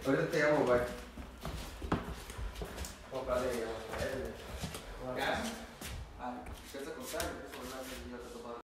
Hoje tem amor, vai. Comprar aí, ó. Gas? Ah, ¿qué se consigue?